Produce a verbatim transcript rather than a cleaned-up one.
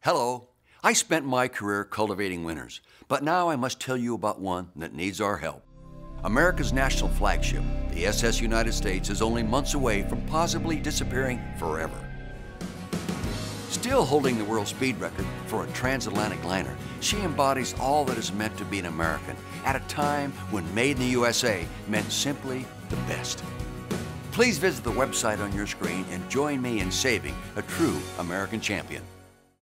Hello. I spent my career cultivating winners, but now I must tell you about one that needs our help. America's national flagship, the S S United States, is only months away from possibly disappearing forever. Still holding the world speed record for a transatlantic liner, she embodies all that is meant to be an American at a time when made in the U S A meant simply the best. Please visit the website on your screen and join me in saving a true American champion.